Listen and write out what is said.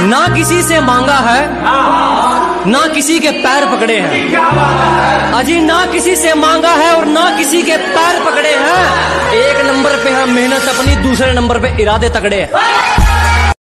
ना किसी से मांगा है, ना किसी के पैर पकड़े हैं। अजी ना किसी से मांगा है और ना किसी के पैर पकड़े हैं। एक नंबर पे है मेहनत अपनी, दूसरे नंबर पे इरादे तगड़े हैं।